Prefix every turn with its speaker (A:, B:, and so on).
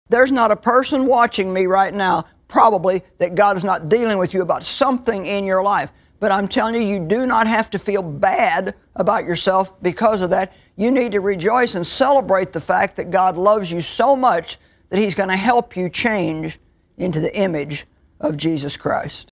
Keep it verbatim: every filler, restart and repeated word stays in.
A: There's not a person watching me right now, probably, that God is not dealing with you about something in your life. But I'm telling you, you do not have to feel bad about yourself because of that. You need to rejoice and celebrate the fact that God loves you so much that He's going to help you change into the image of Jesus Christ.